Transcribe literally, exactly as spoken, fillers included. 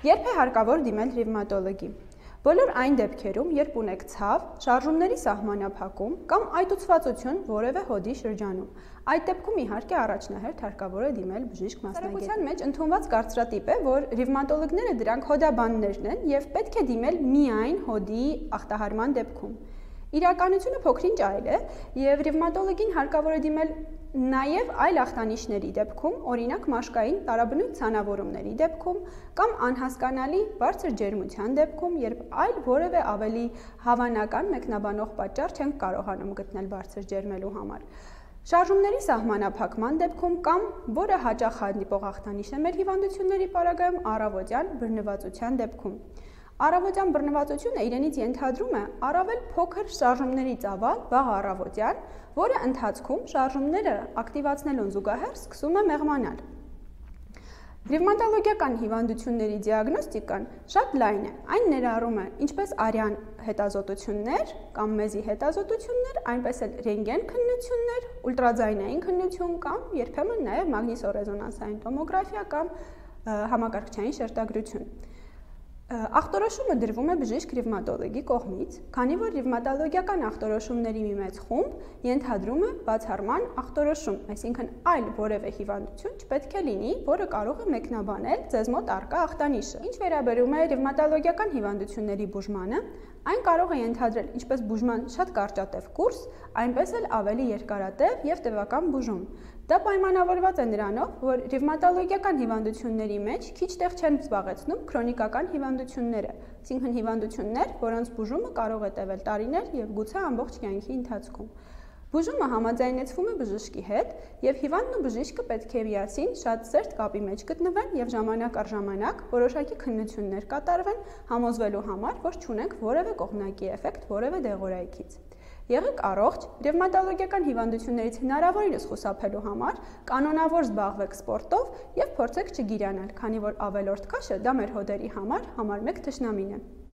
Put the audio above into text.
Երբ է հարկավոր դիմել ռևմատոլոգի։ Բոլոր այն դեպքերում, երբ ունեք ցավ, շարժումների սահմանափակում կամ այտուցվածություն որևէ հոդի շրջանում, այդ դեպքում իհարկե առաջնահերթ հարկավոր է դիմել բժիշկ մասնագետին։ Սարեկության մեջ ընդունված կարծրատիպ է, որ ռևմատոլոգները դրանք հոդաբաններն են եւ պետք է դիմել միայն հոդի ախտահարման դեպքում։ Իրականությունը փոքրինչ այլ է եւ ռևմատոլոգին հարկավոր է դիմել նաև այլ ախտանիշների դեպքում, օրինակ մաշկային տարաբնույթ ցանավորումների դեպքում կամ անհասկանալի բարձր ջերմության դեպքում, երբ այլ որևէ ավելի հավանական մեկնաբանող պատճառ չենք կարողանում գտնել բարձր ջերմելու համար։ Շարժումների սահմանափակման դեպքում կամ որը հաճախ հանդիպող ախտանիշ է մեր հիվանդությունների պարագայում առավոտյան բռնվածության դեպքում։ Առավոտյան բռնվածությունը իրենից ենթադրում է առավել փոքր շարժումների ծավալ վաղ առավոտյան, որը ընթացքում շարժումները ակտիվացնելուն զուգահեռ սկսում է մեղմանալ։ Ռևմատոլոգիական հիվանդությունների դիագնոստիկան շատ լայն է, այն ներառում է ինչպես արյան հետազոտություններ կամ մեզի հետազոտություններ, այնպես էլ ռենտգեն քննություններ, ուլտրաձայնային քննություն կամ երբեմն նաև մագնիսոռեզոնանսային տոմոգրաֆիա կամ համակարգչային շերտագրություն։ Ախտորոշումը դրվում է բժիշկ-ռևմատոլոգի կողմից, քանի որ ռևմատոլոգիական ախտորոշումների մի մեծ խումբ ենթադրում է բացառման ախտորոշում, այսինքն այլ որևէ հիվանդություն չպետք է լինի, որը կարող է մեկնաբանել ձեզ մոտ առկա ախտանիշը։ Ինչ վերաբերում է ռևմատոլոգիական հիվանդությունների բուժմանը, այն կարող է ենթադրել ինչպես բուժման շատ կարճատև կուրս, այնպես էլ ավելի երկարատև եւ տևական բուժում։ Դա պայմանավորված է նրանով, որ ռևմատոլոգիական հիվանդությունների մեջ քիչ տեղ չեն զբաղեցնում քրոնիկական հիվանդությունները, այսինքն հիվանդություններ, որոնց բուժումը կարող է տևել տարիներ եւ գուցե ամբողջ կյանքի ընթացքում։ Բուժումը համաձայնեցվում է բժշկի հետ եւ հիվանդն ու բժիշկը պետք է միասին շատ սերտ կապի մեջ գտնվեն եւ ժամանակ առ ժամանակ որոշակի քննություններ կատարվեն համոզվելու համար, որ չունենք որևէ կողմնակի էֆեկտ որևէ դեղորայքից։ Եղեք առողջ, ռևմատոլոգիական հիվանդություններից հնարավորինս խուսափելու համար կանոնավոր զբաղվեք սպորտով եւ փորձեք չգիրանալ, քանի որ ավելորդ քաշը դա մեր հոդերի համար համար մեկ թշնամին է։